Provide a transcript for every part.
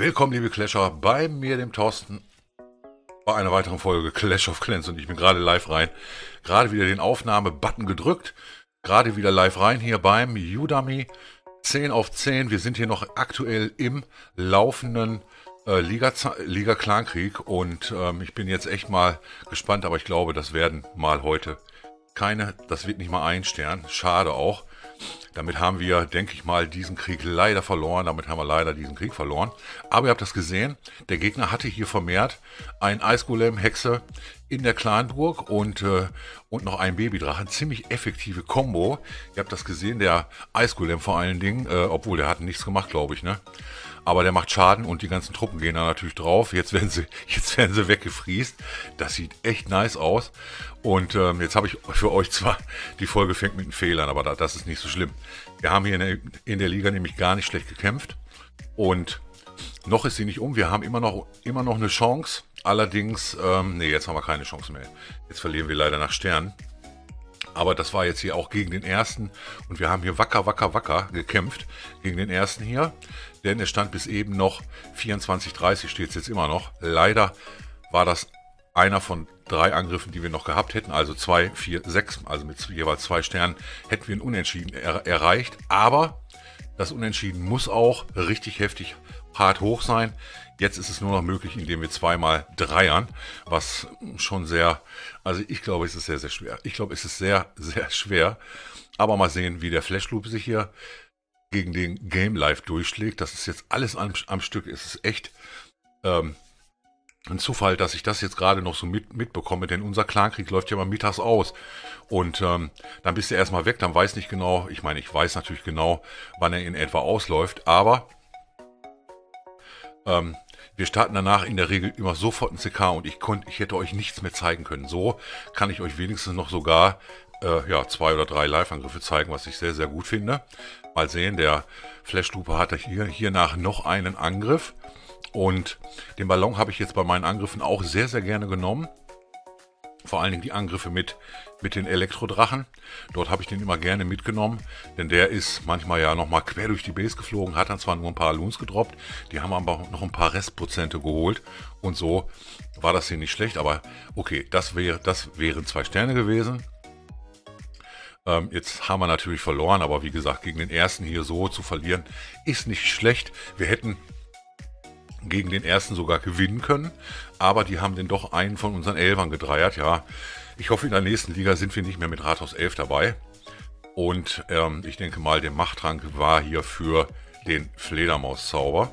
Willkommen, liebe Clasher, bei mir, dem Thorsten, bei einer weiteren Folge Clash of Clans und ich bin gerade live rein. Gerade wieder den Aufnahme-Button gedrückt, gerade wieder live rein hier beim Udemy 10 auf 10. Wir sind hier noch aktuell im laufenden Liga-Clankrieg und ich bin jetzt echt mal gespannt, aber ich glaube, das werden mal heute das wird nicht mal ein Stern, schade auch. Damit haben wir, denke ich mal, diesen Krieg leider verloren. Aber ihr habt das gesehen, der Gegner hatte hier vermehrt einen Eisgolem, Hexe in der Clanburg und noch einen Babydrachen. Ziemlich effektive Combo. Ihr habt das gesehen, der Eisgolem vor allen Dingen, obwohl der hat nichts gemacht, glaube ich, ne? Aber der macht Schaden und die ganzen Truppen gehen da natürlich drauf. Jetzt werden sie weggefriest. Das sieht echt nice aus. Und jetzt habe ich für euch zwar, die Folge fängt mit den Fehlern, aber das ist nicht so schlimm. Wir haben hier in der Liga nämlich gar nicht schlecht gekämpft. Und noch ist sie nicht um. Wir haben immer noch eine Chance. Allerdings, nee, jetzt haben wir keine Chance mehr. Jetzt verlieren wir leider nach Sternen. Aber das war jetzt hier auch gegen den ersten. Und wir haben hier wacker gekämpft gegen den ersten hier. Denn es stand bis eben noch 24:30, steht es jetzt immer noch. Leider war das einer von 3 Angriffen, die wir noch gehabt hätten. Also 2, 4, 6, also mit jeweils 2 Sternen hätten wir ein Unentschieden erreicht. Aber das Unentschieden muss auch richtig heftig hart hoch sein. Jetzt ist es nur noch möglich, indem wir zweimal dreiern, was schon sehr, also ich glaube, es ist sehr, sehr schwer. Ich glaube, es ist sehr, sehr schwer. Aber mal sehen, wie der Flashloop sich hier gegen den Game Live durchschlägt. Das ist jetzt alles am Stück. Es ist echt ein Zufall, dass ich das jetzt gerade noch so mitbekomme, denn unser Clankrieg läuft ja mal mittags aus. Und dann bist du erstmal weg, dann weiß nicht genau, ich weiß natürlich genau, wann er in etwa ausläuft, aber wir starten danach in der Regel immer sofort ein CK und ich hätte euch nichts mehr zeigen können. So kann ich euch wenigstens noch sogar 2 oder 3 Live-Angriffe zeigen, was ich sehr, sehr gut finde. Mal sehen, der Flashlooper hatte hiernach noch einen Angriff. Und den Ballon habe ich jetzt bei meinen Angriffen auch sehr, sehr gerne genommen. Vor allen Dingen die Angriffe mit den Elektrodrachen. Dort habe ich den immer gerne mitgenommen, denn der ist manchmal ja nochmal quer durch die Base geflogen, hat dann zwar nur ein paar Loons gedroppt, die haben aber noch ein paar Restprozente geholt und so war das hier nicht schlecht, aber okay, das wären 2 Sterne gewesen. Jetzt haben wir natürlich verloren, aber wie gesagt, gegen den ersten hier so zu verlieren, ist nicht schlecht. Wir hätten gegen den ersten sogar gewinnen können, aber die haben den doch einen von unseren Elfern gedreiert, ja. Ich hoffe, in der nächsten Liga sind wir nicht mehr mit Rathaus 11 dabei. Und ich denke mal, der Machttrank war hier für den Fledermauszauber.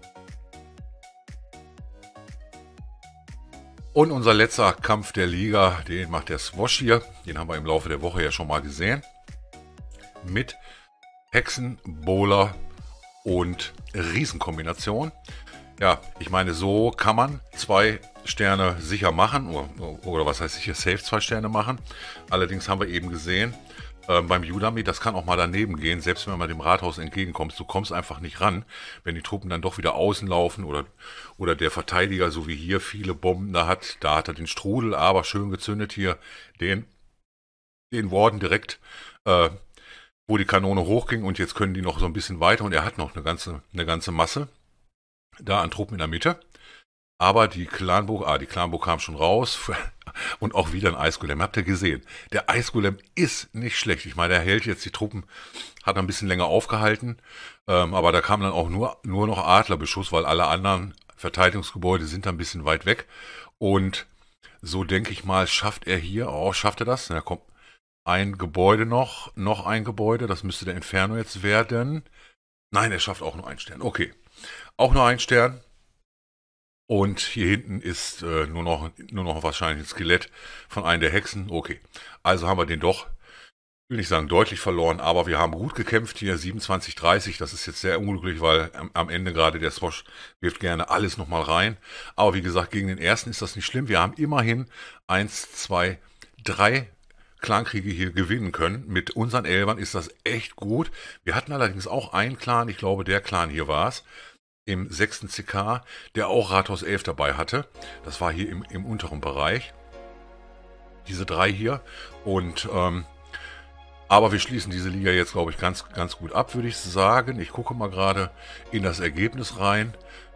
Und unser letzter Kampf der Liga, den macht der Swosh hier. Den haben wir im Laufe der Woche ja schon mal gesehen. Mit Hexen, Bowler und Riesenkombination. Ja, ich meine, so kann man 2 Sterne sicher machen, oder was heißt sicher, safe 2 Sterne machen. Allerdings haben wir eben gesehen, beim Udemy, das kann auch mal daneben gehen, selbst wenn man dem Rathaus entgegenkommt, du kommst einfach nicht ran, wenn die Truppen dann doch wieder außen laufen oder der Verteidiger, so wie hier, viele Bomben da hat er den Strudel, aber schön gezündet hier, den Warden direkt, wo die Kanone hochging und jetzt können die noch so ein bisschen weiter und er hat noch eine ganze Masse da an Truppen in der Mitte. Aber die Clanburg kam schon raus und auch wieder ein Eisgolem. Habt ihr gesehen? Der Eisgolem ist nicht schlecht. Ich meine, er hält jetzt die Truppen, hat ein bisschen länger aufgehalten, aber da kam dann auch nur noch Adlerbeschuss, weil alle anderen Verteidigungsgebäude sind da ein bisschen weit weg. Und so denke ich mal, schafft er das? Da kommt ein Gebäude noch ein Gebäude, das müsste der Inferno jetzt werden. Nein, er schafft auch nur 1 Stern. Okay, auch nur 1 Stern. Und hier hinten ist nur noch wahrscheinlich ein Skelett von einer der Hexen. Okay, also haben wir den doch, will nicht sagen deutlich verloren, aber wir haben gut gekämpft hier, 27:30. Das ist jetzt sehr unglücklich, weil am Ende gerade der Swosh wirft gerne alles nochmal rein. Aber wie gesagt, gegen den ersten ist das nicht schlimm. Wir haben immerhin 1, 2, 3 Clankriege hier gewinnen können. Mit unseren Elfern ist das echt gut. Wir hatten allerdings auch einen Clan, ich glaube der Clan hier war es, im 6. CK, der auch Rathaus 11 dabei hatte. Das war hier im unteren Bereich. Diese 3 hier. Und aber wir schließen diese Liga jetzt, glaube ich, ganz gut ab, würde ich sagen. Ich gucke mal gerade in das Ergebnis rein.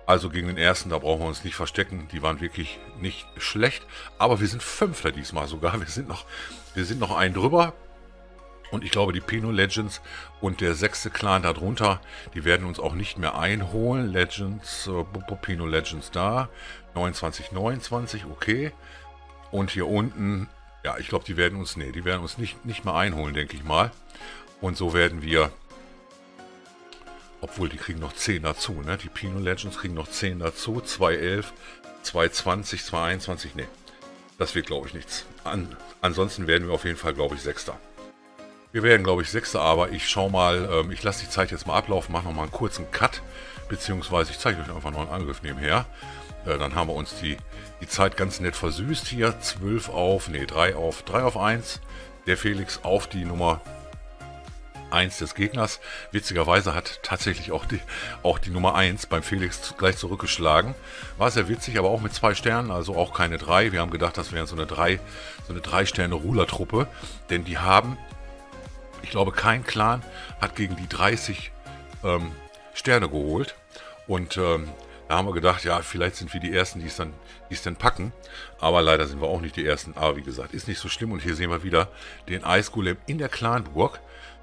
Also gegen den ersten, da brauchen wir uns nicht verstecken. Die waren wirklich nicht schlecht. Aber wir sind Fünfter diesmal sogar. Wir sind noch einen drüber. Und ich glaube, die Pinot Legends und der 6. Clan darunter, die werden uns auch nicht mehr einholen. Legends, Pinot Legends da. 29, 29, okay. Und hier unten, ja, ich glaube, die werden uns nicht mehr einholen, denke ich mal. Und so werden wir, obwohl die kriegen noch 10 dazu, ne? Die Pinot Legends kriegen noch 10 dazu. 2,11, 2,20, 2,21, ne. Das wird, glaube ich, nichts. Ansonsten werden wir auf jeden Fall, glaube ich, Sechster. Wir werden, glaube ich, Sechster, aber ich schau mal, ich lasse die Zeit jetzt mal ablaufen, mache nochmal einen kurzen Cut, beziehungsweise ich zeige euch einfach noch einen Angriff nebenher. Dann haben wir uns die Zeit ganz nett versüßt hier. 3 auf 1. Der Felix auf die Nummer 1 des Gegners. Witzigerweise hat tatsächlich auch die Nummer 1 beim Felix gleich zurückgeschlagen. War sehr witzig, aber auch mit 2 Sternen, also auch keine 3. Wir haben gedacht, das wäre so eine 3-Sterne-Ruler-Truppe, denn die haben, ich glaube, kein Clan hat gegen die 30 Sterne geholt. Und da haben wir gedacht, ja, vielleicht sind wir die Ersten, die es dann packen. Aber leider sind wir auch nicht die Ersten. Aber wie gesagt, ist nicht so schlimm. Und hier sehen wir wieder den Eisgolem in der Clanburg.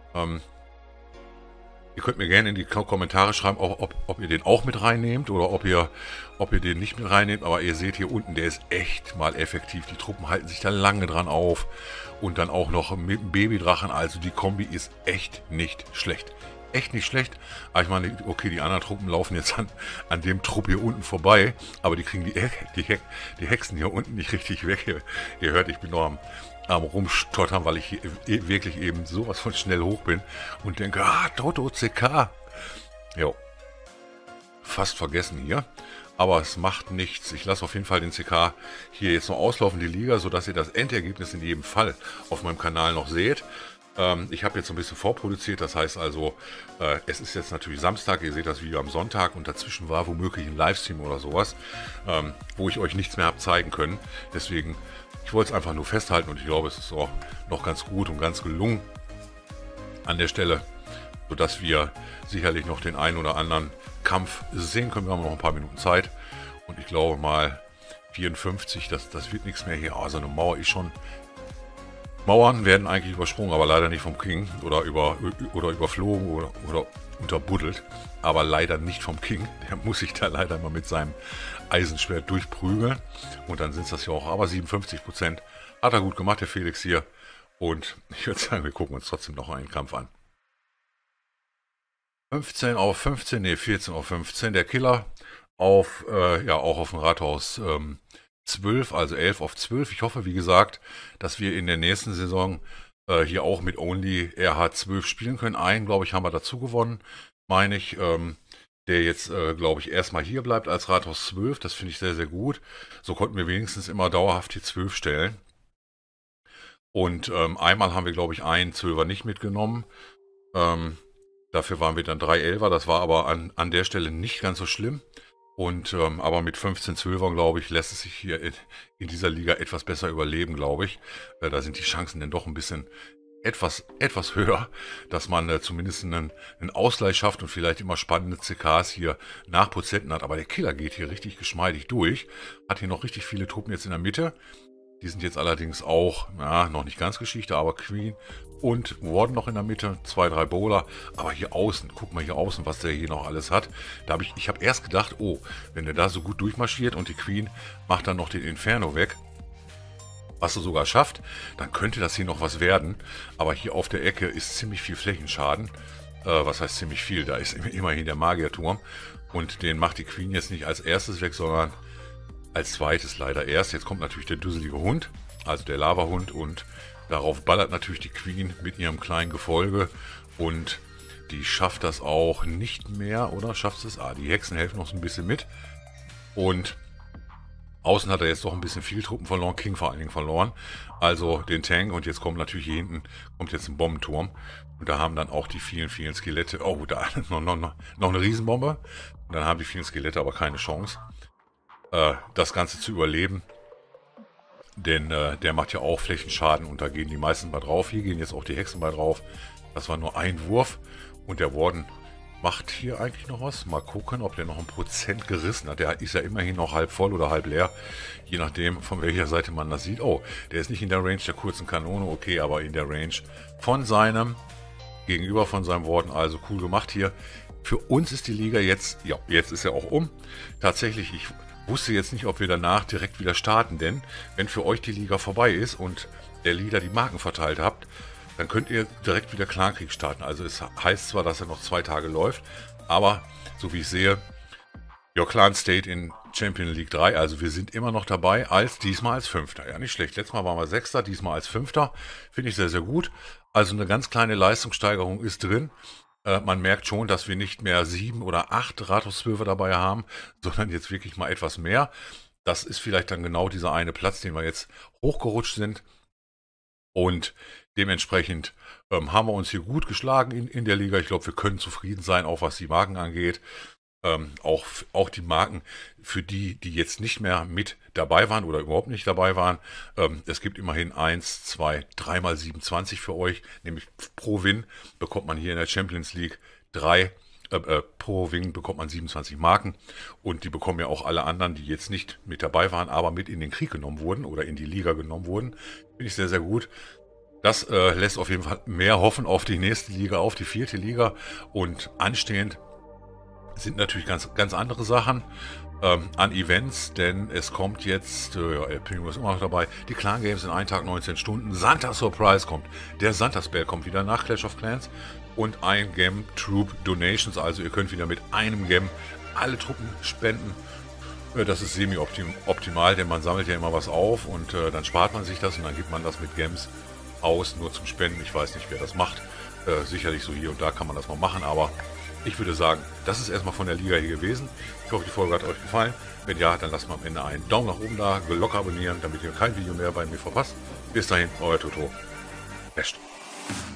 Ihr könnt mir gerne in die Kommentare schreiben, ob ihr den auch mit reinnehmt oder ob ihr den nicht mit reinnehmt. Aber ihr seht hier unten, der ist echt mal effektiv. Die Truppen halten sich da lange dran auf. Und dann auch noch mit dem Babydrachen. Also die Kombi ist echt nicht schlecht. Echt nicht schlecht. Aber ich meine, okay, die anderen Truppen laufen jetzt an dem Trupp hier unten vorbei. Aber die kriegen die Hexen hier unten nicht richtig weg. Ihr hört, ich bin noch am Rumstottern, weil ich hier wirklich eben sowas von schnell hoch bin. Und denke, Toto CK. Jo. Fast vergessen hier. Aber es macht nichts. Ich lasse auf jeden Fall den CK hier jetzt noch auslaufen, die Liga, sodass ihr das Endergebnis in jedem Fall auf meinem Kanal noch seht. Ich habe jetzt ein bisschen vorproduziert, das heißt also, es ist jetzt natürlich Samstag, ihr seht das Video am Sonntag und dazwischen war womöglich ein Livestream oder sowas, wo ich euch nichts mehr habe zeigen können. Deswegen, ich wollte es einfach nur festhalten und ich glaube, es ist auch noch ganz gut und ganz gelungen an der Stelle, sodass wir sicherlich noch den einen oder anderen Kampf sehen können. Wir haben noch ein paar Minuten Zeit und ich glaube mal 54, das wird nichts mehr hier. Also eine Mauer ist schon... Mauern werden eigentlich übersprungen, aber leider nicht vom King oder überflogen oder unterbuddelt, aber leider nicht vom King. Der muss sich da leider mal mit seinem Eisenschwert durchprügeln und dann sind es das ja auch. Aber 57% hat er gut gemacht, der Felix hier. Und ich würde sagen, wir gucken uns trotzdem noch einen Kampf an. 15 auf 15, ne 14 auf 15. Der Killer auf, ja auch auf dem Rathaus 12, also 11 auf 12. Ich hoffe, wie gesagt, dass wir in der nächsten Saison hier auch mit Only RH12 spielen können. Einen, glaube ich, haben wir dazu gewonnen, meine ich, der jetzt, glaube ich, erstmal hier bleibt als Rathaus 12. Das finde ich sehr, sehr gut. So konnten wir wenigstens immer dauerhaft die 12 stellen. Und einmal haben wir, glaube ich, einen 12er nicht mitgenommen. Dafür waren wir dann 3 11er. Das war aber an der Stelle nicht ganz so schlimm. Und aber mit 15 12ern, glaube ich, lässt es sich hier in dieser Liga etwas besser überleben, glaube ich. Da sind die Chancen dann doch ein bisschen etwas höher, dass man zumindest einen Ausgleich schafft und vielleicht immer spannende CKs hier nach Prozenten hat. Aber der Killer geht hier richtig geschmeidig durch. Hat hier noch richtig viele Truppen jetzt in der Mitte. Die sind jetzt allerdings auch, noch nicht ganz Geschichte, aber Queen und Warden noch in der Mitte, 2, 3 Bowler. Aber hier außen, guck mal hier außen, was der hier noch alles hat. Ich habe erst gedacht, oh, wenn der da so gut durchmarschiert und die Queen macht dann noch den Inferno weg, was er sogar schafft, dann könnte das hier noch was werden. Aber hier auf der Ecke ist ziemlich viel Flächenschaden. Was heißt ziemlich viel? Da ist immerhin der Magierturm. Und den macht die Queen jetzt nicht als erstes weg, sondern als zweites leider erst. Jetzt kommt natürlich der dusselige Hund, also der Lavahund, und darauf ballert natürlich die Queen mit ihrem kleinen Gefolge und die schafft das auch nicht mehr, oder schafft es? Die Hexen helfen noch so ein bisschen mit und außen hat er jetzt doch ein bisschen viel Truppen verloren, King vor allen Dingen verloren, also den Tank, und jetzt kommt natürlich hier hinten, kommt jetzt ein Bombenturm und da haben dann auch die vielen Skelette, oh, da noch eine Riesenbombe und dann haben die vielen Skelette aber keine Chance, das Ganze zu überleben, denn der macht ja auch Flächenschaden und da gehen die meisten mal drauf. Hier gehen jetzt auch die Hexen mal drauf. Das war nur ein Wurf und der Warden macht hier eigentlich noch was. Mal gucken, ob der noch ein Prozent gerissen hat. Der ist ja immerhin noch halb voll oder halb leer. Je nachdem, von welcher Seite man das sieht. Oh, der ist nicht in der Range der kurzen Kanone. Okay, aber in der Range von seinem Gegenüber, von seinem Worten. Also cool gemacht hier. Für uns ist die Liga jetzt, ja, jetzt ist er auch um. Tatsächlich, ich wusste jetzt nicht, ob wir danach direkt wieder starten. Denn wenn für euch die Liga vorbei ist und der Leader die Marken verteilt habt, dann könnt ihr direkt wieder Clankrieg starten. Also es heißt zwar, dass er noch 2 Tage läuft, aber so wie ich sehe, Your Clan State in Champion League 3, also wir sind immer noch dabei, diesmal als Fünfter. Ja, nicht schlecht. Letztes Mal waren wir Sechster, diesmal als Fünfter. Finde ich sehr, sehr gut. Also eine ganz kleine Leistungssteigerung ist drin. Man merkt schon, dass wir nicht mehr 7 oder 8 Rathaus-12er dabei haben, sondern jetzt wirklich mal etwas mehr. Das ist vielleicht dann genau dieser eine Platz, den wir jetzt hochgerutscht sind. Und dementsprechend haben wir uns hier gut geschlagen in der Liga. Ich glaube, wir können zufrieden sein, auch was die Marken angeht. Auch die Marken für die jetzt nicht mehr mit dabei waren oder überhaupt nicht dabei waren. Es gibt immerhin 1, 2, 3 mal 27 für euch. Nämlich pro Win bekommt man hier in der Champions League 3. Pro Win bekommt man 27 Marken. Und die bekommen ja auch alle anderen, die jetzt nicht mit dabei waren, aber mit in den Krieg genommen wurden oder in die Liga genommen wurden. Finde ich sehr, sehr gut. Das lässt auf jeden Fall mehr hoffen auf die nächste Liga, auf die 4. Liga. Und anstehend sind natürlich ganz andere Sachen an Events, denn es kommt jetzt, El Primo ist immer noch dabei, die Clan Games in 1 Tag 19 Stunden, Santa Surprise kommt, der Santa Spell kommt wieder nach Clash of Clans und ein Gem Troop Donations, also ihr könnt wieder mit einem Gem alle Truppen spenden. Das ist semi-optimal, denn man sammelt ja immer was auf und dann spart man sich das und dann gibt man das mit Gems aus, nur zum Spenden. Ich weiß nicht, wer das macht. Sicherlich so hier und da kann man das mal machen, aber ich würde sagen, das ist erstmal von der Liga hier gewesen. Ich hoffe, die Folge hat euch gefallen. Wenn ja, dann lasst mal am Ende einen Daumen nach oben da, Glocke abonnieren, damit ihr kein Video mehr bei mir verpasst. Bis dahin, euer Toto. Best.